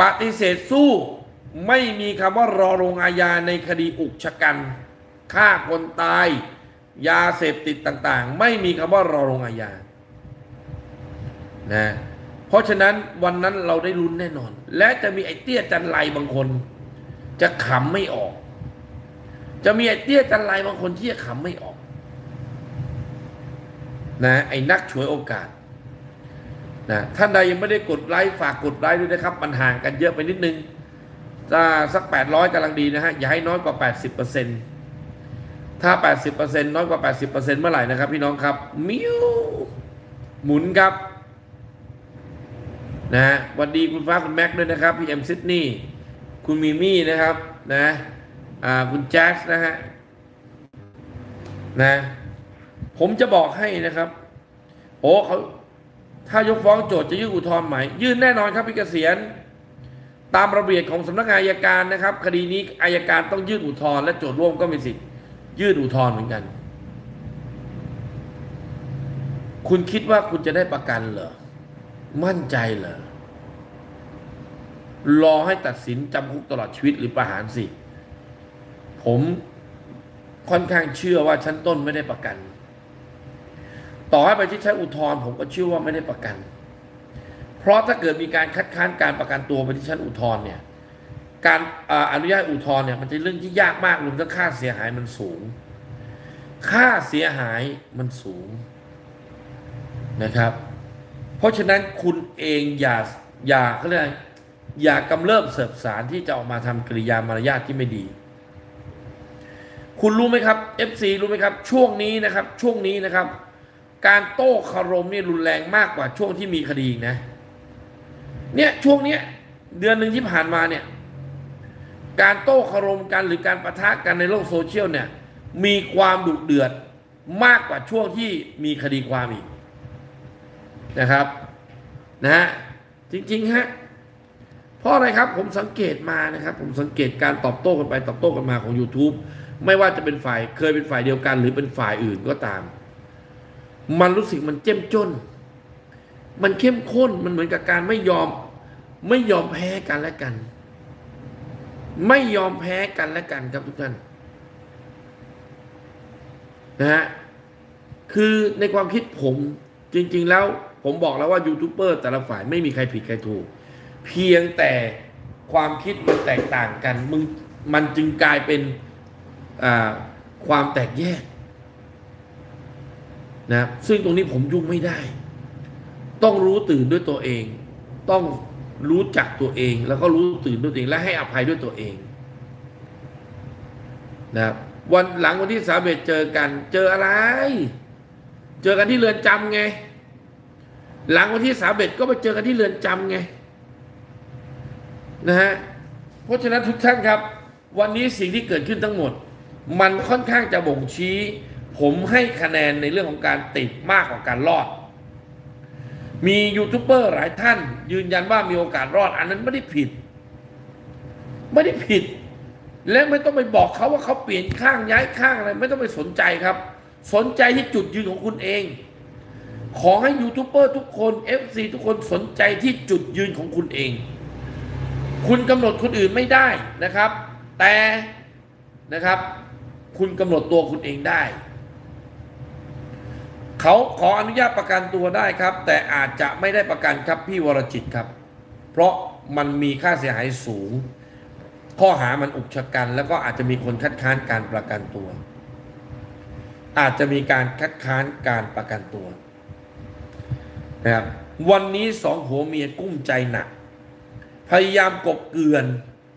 ปฏิเสธสู้ไม่มีคำว่ารอลงอาญาในคดีอุกชะกันฆ่าคนตายยาเสพติดต่างๆไม่มีคำว่ารอลงอาญานะเพราะฉะนั้นวันนั้นเราได้ลุ้นแน่นอนและจะมีไอ้เตี้ยจันไรบางคนจะขำไม่ออกจะมีไอ้เตี้ยจันไรบางคนที่จะขำไม่ออกนะไอ้นักฉวยโอกาสนะท่านใดยังไม่ได้กดไลค์ฝากกดไลค์ด้วยนะครับมันห่างกันเยอะไปนิดนึงสัก800กำลังดีนะฮะอย่าให้น้อยกว่า 80%ถ้า 80% น้อยกว่า 80%เมื่อไหร่นะครับพี่น้องครับมิวหมุนครับนะสวัสดีคุณฟ้าคุณแม็กด้วยนะครับพี่เอ็มซิดนีย์คุณมีมี่นะครับนะคุณแจ๊สนะฮะนะผมจะบอกให้นะครับโอ้เขาถ้ายกฟ้องโจทย์จะยื่นอุทธรณ์ไหมยื่นแน่นอนครับพี่เกษียณตามระเบียบของสำนักงานอัยการนะครับคดีนี้อัยการต้องยื่นอุทธรณ์และโจทย์ร่วมก็มีสิทธิ์ยื่นอุทธรณ์เหมือนกันคุณคิดว่าคุณจะได้ประกันเหรอมั่นใจเหรอรอให้ตัดสินจำคุกตลอดชีวิตหรือประหารสิผมค่อนข้างเชื่อว่าชั้นต้นไม่ได้ประกันต่อให้ไปที่ชั้นอุทธรณ์ผมก็เชื่อว่าไม่ได้ประกันเพราะถ้าเกิดมีการคัดค้านการประกันตัวไปที่ชั้นอุทธรณ์เนี่ยการอนุญาตอุทธรณ์เนี่ยมันเป็นเรื่องที่ยากมากรวมทั้งค่าเสียหายมันสูงค่าเสียหายมันสูงนะครับเพราะฉะนั้นคุณเองอย่าเขาเรียกอย่ากำเริบเสบสารที่จะออกมาทำกริยามารยาทที่ไม่ดีคุณรู้ไหมครับ FC รู้ไหมครับช่วงนี้นะครับการโต้คารมนี่รุนแรงมากกว่าช่วงที่มีคดีนะเนี่ยช่วงเนี้ยเดือนหนึ่งที่ผ่านมาเนี่ยการโต้คารมกันหรือการปะทะกันในโลกโซเชียลเนี่ยมีความดุเดือดมากกว่าช่วงที่มีคดีความอีกนะครับนะฮะจริงๆฮะเพราะอะไรครับผมสังเกตมานะครับผมสังเกตการตอบโต้กันไปตอบโต้กันมาของ YouTube ไม่ว่าจะเป็นฝ่ายเคยเป็นฝ่ายเดียวกันหรือเป็นฝ่ายอื่นก็ตามมันรู้สึกมันเจ้มจนมันเข้มข้นมันเหมือนกับการไม่ยอมแพ้กันและกันไม่ยอมแพ้กันและกันครับทุกท่านนะฮะคือในความคิดผมจริงๆแล้วผมบอกแล้วว่ายูทูบเบอร์แต่ละฝ่ายไม่มีใครผิดใครถูกเพียงแต่ความคิดมันแตกต่างกันมันจึงกลายเป็นความแตกแยกนะซึ่งตรงนี้ผมยุ่งไม่ได้ต้องรู้ตื่นด้วยตัวเองต้องรู้จักตัวเองแล้วก็รู้ตื่นด้วยตัวเองและให้อภัยด้วยตัวเองนะครับวันหลังวันที่31เจอกันเจออะไรเจอกันที่เรือนจำไงหลังวันที่31ก็ไปเจอกันที่เรือนจำไงนะฮะเพราะฉะนั้นทุกท่านครับวันนี้สิ่งที่เกิดขึ้นทั้งหมดมันค่อนข้างจะบ่งชี้ผมให้คะแนนในเรื่องของการติดมากกว่าการรอดมียูทูบเบอร์หลายท่านยืนยันว่ามีโอกาสรอดอันนั้นไม่ได้ผิดและไม่ต้องไปบอกเขาว่าเขาเปลี่ยนข้างย้ายข้างอะไรไม่ต้องไปสนใจครับสนใจที่จุดยืนของคุณเองขอให้ยูทูบเบอร์ทุกคน FC ทุกคนสนใจที่จุดยืนของคุณเองคุณกำหนดคนอื่นไม่ได้นะครับแต่นะครับคุณกำหนดตัวคุณเองได้เขาขออนุญาตประกันตัวได้ครับแต่อาจจะไม่ได้ประกันครับพี่วรจิตครับเพราะมันมีค่าเสียหายสูงข้อหามันอุกชะกันแล้วก็อาจจะมีคนคัดค้านการประกันตัวอาจจะมีการคัดค้านการประกันตัวนะครับวันนี้สองผัวเมียกุ้มใจหนักพยายามกบเกลื่อน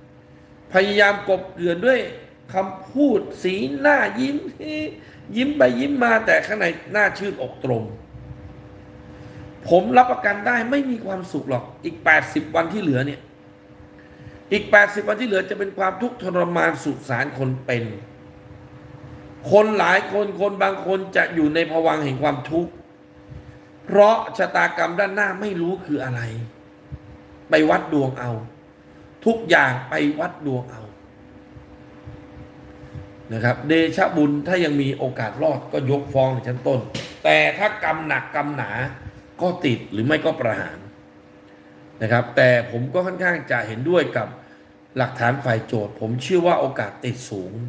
ด้วยคำพูดสีหน้ายิ้มไปยิ้มมาแต่ข้างในหน้าชื่นอกตรมผมรับประกันได้ไม่มีความสุขหรอกอีก80วันที่เหลือเนี่ยอีก80วันที่เหลือจะเป็นความทุกข์ทรมานสุดสารคนเป็นคนหลายคนบางคนจะอยู่ในภวังค์แห่งความทุกข์เพราะชะตากรรมด้านหน้าไม่รู้คืออะไรไปวัดดวงเอาทุกอย่างไปวัดดวงเอานะครับเดชะบุญถ้ายังมีโอกาสรอดก็ยกฟ้องในชั้นต้นแต่ถ้ากรรมหนักกรรมหนาก็ติดหรือไม่ก็ประหารนะครับแต่ผมก็ค่อนข้างจะเห็นด้วยกับหลักฐานฝ่ายโจทย์ผมเชื่อว่าโอกาสติดสูง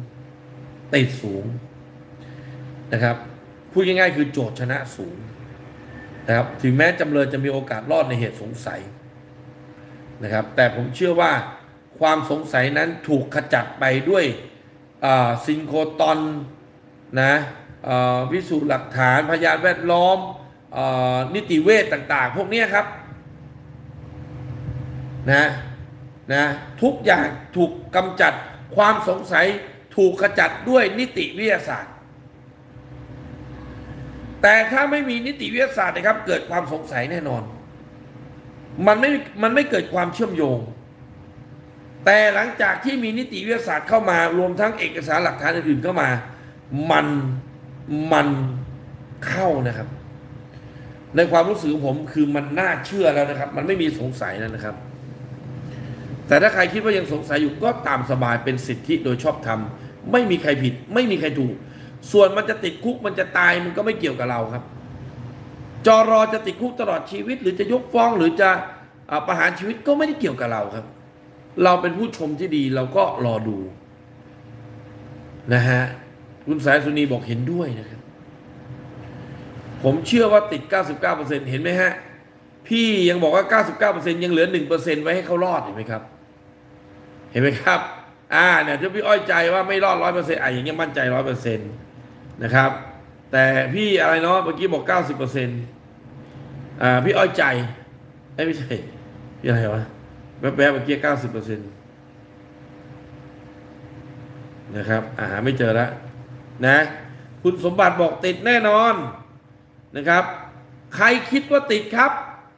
นะครับพูดง่ายๆคือโจทย์ชนะสูงนะครับถึงแม้จำเลยจะมีโอกาสรอดในเหตุสงสัยนะครับแต่ผมเชื่อว่าความสงสัยนั้นถูกขจัดไปด้วยซินโครตอนนะพิสูจน์หลักฐานพยานแวดล้อมนิติเวชต่างๆพวกนี้ครับนะทุกอย่างถูกกำจัดความสงสัยถูกขจัดด้วยนิติวิทยาศาสตร์แต่ถ้าไม่มีนิติวิทยาศาสตร์นะครับเกิดความสงสัยแน่นอนมันไม่เกิดความเชื่อมโยงแต่หลังจากที่มีนิติวิทยาศาสตร์เข้ามารวมทั้งเอกสารหลักฐานอื่นๆเข้ามามันเข้านะครับในความรู้สึกของผมคือมันน่าเชื่อแล้วนะครับมันไม่มีสงสัยแล้วนะครับแต่ถ้าใครคิดว่ายังสงสัยอยู่ก็ตามสบายเป็นสิทธิโดยชอบธรรมไม่มีใครผิดไม่มีใครถูกส่วนมันจะติดคุกมันจะตายมันก็ไม่เกี่ยวกับเราครับจรจะติดคุกตลอดชีวิตหรือจะยกฟ้องหรือจะประหารชีวิตก็ไม่ได้เกี่ยวกับเราครับเราเป็นผู้ชมที่ดีเราก็รอดูนะฮะคุณสายสุนีบอกเห็นด้วยนะครับผมเชื่อว่าติด 99% เห็นไหมฮะพี่ยังบอกว่า 99% ยังเหลือ 1% ไว้ให้เขารอดเห็นไหมครับเห็นไหมครับเนี่ยถ้าพี่อ้อยใจว่าไม่รอด 100% อย่างเงี้ยมั่นใจ 100% นะครับแต่พี่อะไรเนาะเมื่อกี้บอก 90%พี่อ้อยใจไม่ใช่พี่อะไรวะแป๊บๆเมื่อกี้ 90%นะครับไม่เจอแล้วนะคุณสมบัติบอกติดแน่นอนนะครับใครคิดว่าติดครับ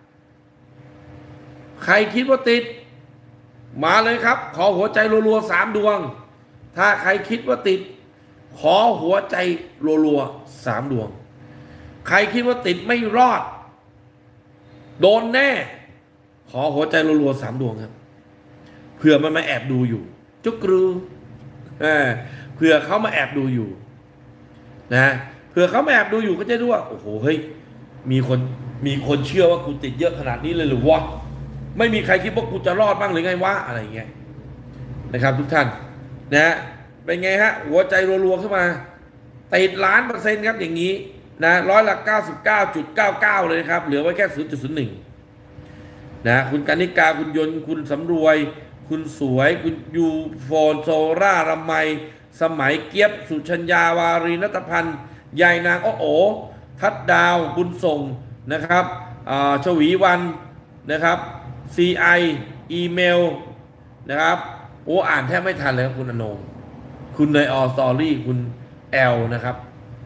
ใครคิดว่าติดมาเลยครับขอหัวใจรัวๆ3 ดวงถ้าใครคิดว่าติดขอหัวใจรัวๆ3 ดวงใครคิดว่าติดไม่รอดโดนแน่ขอหัวใจรัวๆ3 ดวงครับเผื่อมันมาแอบดูอยู่จุกรูเผื่อเขามาแอบดูอยู่นะเผื่อเขามาแอบดูอยู่ก็จะรู้ว่าโอ้โหเฮ้ยมีคนเชื่อว่ากูติดเยอะขนาดนี้เลยหรือวะไม่มีใครคิดว่ากูจะรอดบ้างหรือไงวะอะไรเงี้ยนะครับทุกท่านนะเป็นไงฮะหัวใจรัวๆขึ้นมาติด1,000,000%ครับอย่างนี้นะ99.99เลยครับเหลือไว้แค่ 0.01นะคุณกนิกาคุณยนต์คุณสำรวยคุณสวยคุณยูโฟนโซร่ารำไมสมัยเกียบสุชัญญาวารีนัตพันธ์ใหญ่นางโอทัดดาวบุญส่งนะครับชวีวันนะครับ CI อีเมลนะครับอ่านแทบไม่ทันเลยครับคุณอนงคุณเนยออสตอรี่คุณแอลนะครับ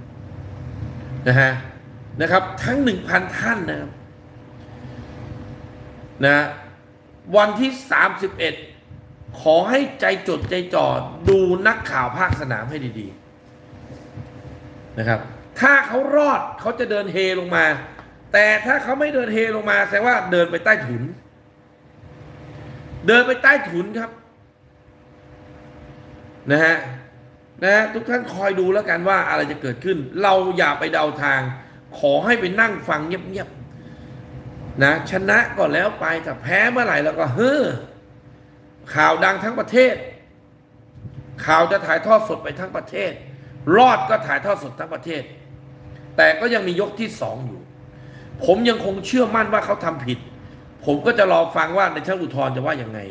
นะครับทั้ง 1,000 ท่านนะครับนะวันที่31ขอให้ใจจดใจจ่อดูนักข่าวภาคสนามให้ดีๆนะครับถ้าเขารอดเขาจะเดินเฮลงมาแต่ถ้าเขาไม่เดินเฮลงมาแสดงว่าเดินไปใต้ถุนครับนะฮะทุกท่านคอยดูแล้วกันว่าอะไรจะเกิดขึ้นเราอย่าไปเดาทางขอให้ไปนั่งฟังเงียบๆนะชนะก็แล้วไปแต่แพ้เมื่อไหร่แล้วก็ข่าวดังทั้งประเทศข่าวจะถ่ายทอดสดไปทั้งประเทศรอดก็ถ่ายทอดสดทั้งประเทศแต่ก็ยังมียกที่2อยู่ผมยังคงเชื่อมั่นว่าเขาทำผิดผมก็จะรอฟังว่าในชั้นอุทธรณ์จะว่ายังไง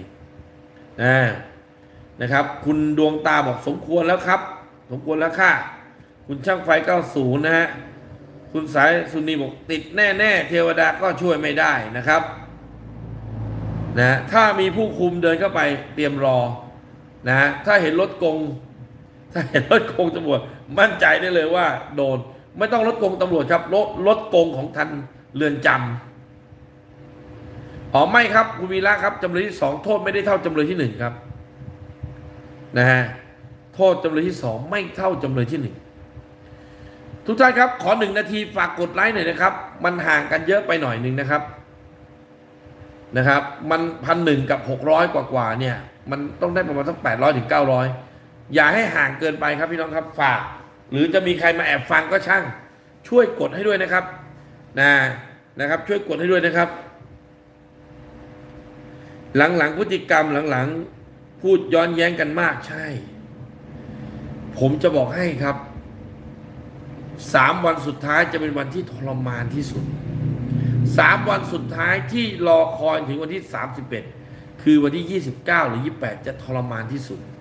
นะครับคุณดวงตาบอกสมควรแล้วครับสมควรแล้วค่ะคุณช่างไฟ90นะฮะคุณสายสุนีบอกติดแน่ๆเทวดาก็ช่วยไม่ได้นะครับนะถ้ามีผู้คุมเดินเข้าไปเตรียมรอนะถ้าเห็นรถกงตำรวจมั่นใจได้เลยว่าโดนไม่ต้องรถกงตำรวจครับรถกงของทันเรือนจำไม่ครับคุณวีระครับจำเลยที่2โทษไม่ได้เท่าจำเลยที่1ครับนะฮะโทษจำเลยที่2ไม่เท่าจำเลยที่1ทุกท่านครับขอ1 นาทีฝากกดไลค์หน่อยนะครับมันห่างกันเยอะไปหน่อยนึงนะครับมัน1,100กับ600กว่าเนี่ยมันต้องได้ประมาณสัก800 ถึง 900อย่าให้ห่างเกินไปครับพี่น้องครับฝากหรือจะมีใครมาแอบฟังก็ช่างช่วยกดให้ด้วยนะครับนะครับช่วยกดให้ด้วยนะครับหลังๆพฤติกรรมหลังๆพูดย้อนแย้งกันมากใช่ผมจะบอกให้ครับ3 วันสุดท้ายจะเป็นวันที่ทรมานที่สุด3 วันสุดท้ายที่รอคอยถึงวันที่31คือวันที่29 หรือ 28จะทรมานที่สุด